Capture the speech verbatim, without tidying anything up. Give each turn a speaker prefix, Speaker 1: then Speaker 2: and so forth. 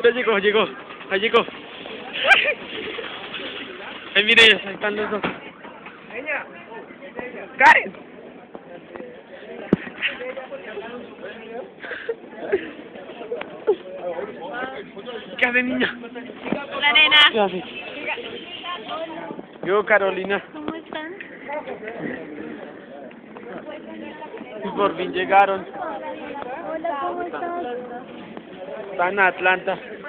Speaker 1: Ya llegó, llegó. Ahí llegó. Ay, mire, ahí están los dos. ¡Karen! ¿Qué hace, niña?
Speaker 2: La nena.
Speaker 1: ¿Qué hace? Yo, Carolina.
Speaker 2: ¿Cómo están?
Speaker 1: Y por fin llegaron.
Speaker 2: Hola, ¿cómo estás?
Speaker 1: Están en Atlanta.